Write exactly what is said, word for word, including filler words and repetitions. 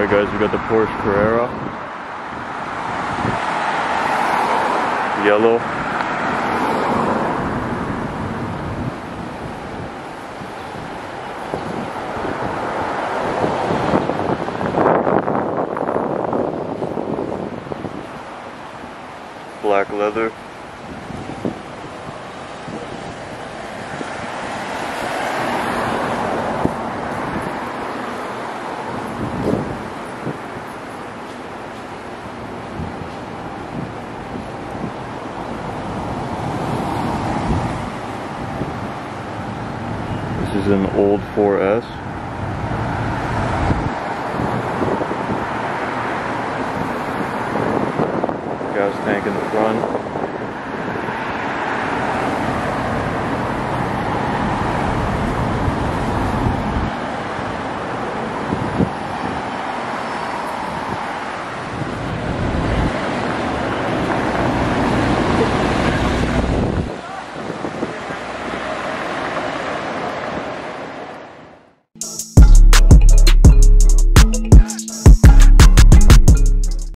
Alright guys, we got the Porsche Carrera. Yellow. Black leather. This is an old four S. Gas tank in the front.